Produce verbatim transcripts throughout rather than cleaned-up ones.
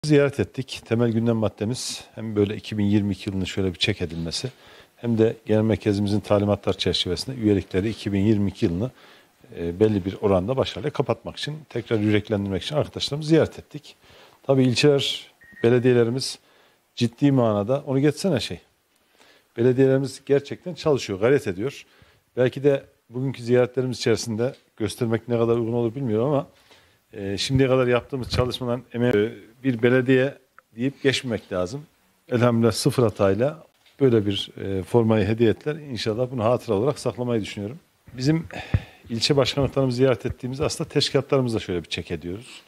Ziyaret ettik. Temel gündem maddemiz hem böyle iki bin yirmi iki yılının şöyle bir çek edilmesi hem de genel merkezimizin talimatlar çerçevesinde üyelikleri iki bin yirmi iki yılını e, belli bir oranda başarıyla kapatmak için, tekrar yüreklendirmek için arkadaşlarımızı ziyaret ettik. Tabii ilçeler, belediyelerimiz ciddi manada, onu geçsene şey, belediyelerimiz gerçekten çalışıyor, gayret ediyor. Belki de bugünkü ziyaretlerimiz içerisinde göstermek ne kadar uygun olur bilmiyorum ama e, şimdiye kadar yaptığımız çalışmadan emeği bir belediye deyip geçmemek lazım. Elhamdülillah sıfır hatayla böyle bir e, formayı hediye ettiler. İnşallah bunu hatıra olarak saklamayı düşünüyorum. Bizim ilçe başkanlıklarımızı ziyaret ettiğimizde aslında teşkilatlarımızla şöyle bir çek ediyoruz.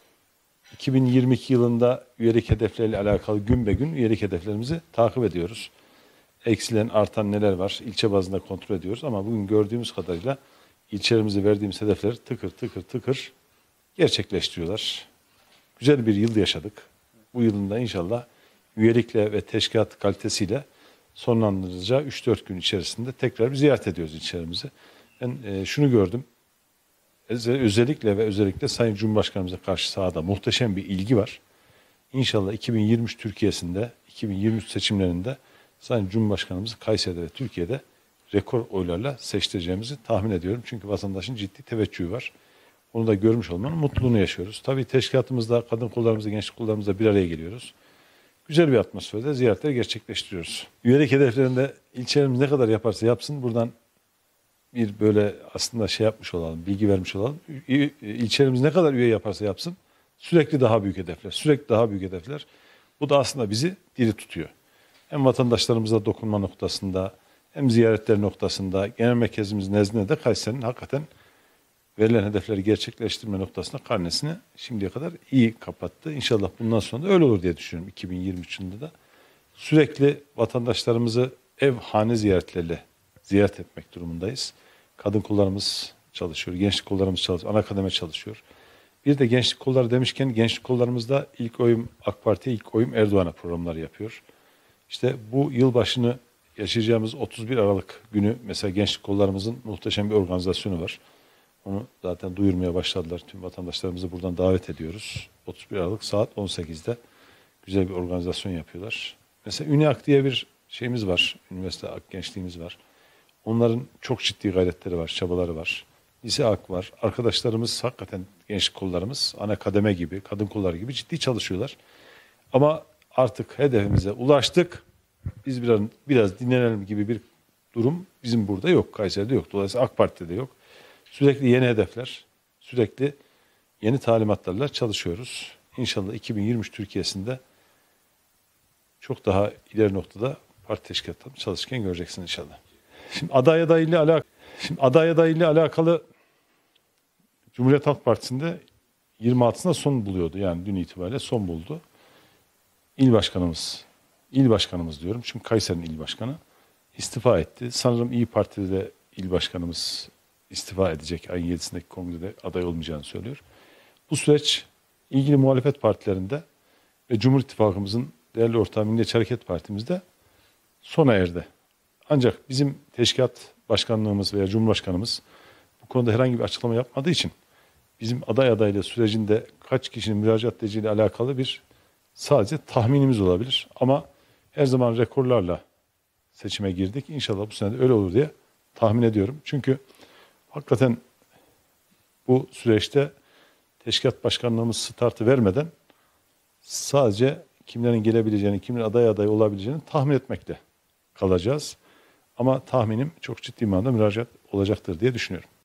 iki bin yirmi iki yılında üyelik hedefleriyle alakalı gün be gün üyelik hedeflerimizi takip ediyoruz. Eksilen, artan neler var ilçe bazında kontrol ediyoruz ama bugün gördüğümüz kadarıyla ilçelerimize verdiğimiz hedefleri tıkır tıkır tıkır gerçekleştiriyorlar. Güzel bir yıl yaşadık. Bu yılın da inşallah üyelikle ve teşkilat kalitesiyle sonlandıracağı üç dört gün içerisinde tekrar bir ziyaret ediyoruz ilçelerimizi. Ben e, şunu gördüm. Özellikle ve özellikle Sayın Cumhurbaşkanımıza karşı sahada muhteşem bir ilgi var. İnşallah iki bin yirmi üç Türkiye'sinde, iki bin yirmi üç seçimlerinde Sayın Cumhurbaşkanımızı Kayseri'de ve Türkiye'de rekor oylarla seçtireceğimizi tahmin ediyorum. Çünkü vatandaşın ciddi teveccühü var. Onu da görmüş olmanın mutluluğunu yaşıyoruz. Tabii teşkilatımızda, kadın kollarımızda, gençlik kollarımızda bir araya geliyoruz. Güzel bir atmosferde ziyaretler gerçekleştiriyoruz. Üyelik hedeflerinde ilçelerimiz ne kadar yaparsa yapsın buradan bir böyle aslında şey yapmış olalım, bilgi vermiş olalım. İlçelerimiz ne kadar üye yaparsa yapsın sürekli daha büyük hedefler, sürekli daha büyük hedefler. Bu da aslında bizi diri tutuyor. Hem vatandaşlarımıza dokunma noktasında hem ziyaretler noktasında genel merkezimiz nezdinde de Kayseri'nin hakikaten verilen hedefleri gerçekleştirme noktasında karnesini şimdiye kadar iyi kapattı. İnşallah bundan sonra da öyle olur diye düşünüyorum iki bin yirmi üç yılında da. Sürekli vatandaşlarımızı ev hane ziyaretleriyle ziyaret etmek durumundayız. Kadın kollarımız çalışıyor, gençlik kollarımız çalışıyor, ana kademe çalışıyor. Bir de gençlik kolları demişken gençlik kollarımızda ilk oyum AK Parti'ye, ilk oyum Erdoğan'a programları yapıyor. İşte bu yılbaşını yaşayacağımız otuz bir Aralık günü mesela gençlik kollarımızın muhteşem bir organizasyonu var. Onu zaten duyurmaya başladılar. Tüm vatandaşlarımızı buradan davet ediyoruz. otuz bir Aralık saat on sekizde güzel bir organizasyon yapıyorlar. Mesela ÜNİAK diye bir şeyimiz var. Üniversite Ak Gençliğimiz var. Onların çok ciddi gayretleri var, çabaları var. Lise Ak var. Arkadaşlarımız hakikaten gençlik kollarımız ana kademe gibi, kadın kolları gibi ciddi çalışıyorlar. Ama artık hedefimize ulaştık. Biz biraz, biraz dinlenelim gibi bir durum bizim burada yok. Kayseri'de yok. Dolayısıyla AK Parti'de de yok. Sürekli yeni hedefler, sürekli yeni talimatlarla çalışıyoruz. İnşallah iki bin yirmi üç Türkiye'sinde çok daha ileri noktada parti teşkilatlarımız çalışırken göreceksin inşallah. Şimdi aday adayıyla alakalı, şimdi aday adayıyla alakalı Cumhuriyet Halk Partisi'nde yirmi altısında son buluyordu. Yani dün itibariyle son buldu. İl başkanımız, il başkanımız diyorum çünkü Kayseri'nin il başkanı istifa etti. Sanırım İYİ Parti'de de il başkanımız istifa edecek. Ayın yedisindeki kongrede aday olmayacağını söylüyor. Bu süreç ilgili muhalefet partilerinde ve Cumhur İttifakımızın değerli ortağı Milliyetçi Hareket Partimizde sona erdi. Ancak bizim teşkilat başkanlığımız veya Cumhurbaşkanımız bu konuda herhangi bir açıklama yapmadığı için bizim aday adaylığı sürecinde kaç kişinin müracaat edeceğiyle alakalı bir sadece tahminimiz olabilir. Ama her zaman rekorlarla seçime girdik. İnşallah bu sene de öyle olur diye tahmin ediyorum. Çünkü hakikaten bu süreçte teşkilat başkanlığımız startı vermeden sadece kimlerin gelebileceğini, kimlerin aday aday olabileceğini tahmin etmekte kalacağız. Ama tahminim çok ciddi manada müracaat olacaktır diye düşünüyorum.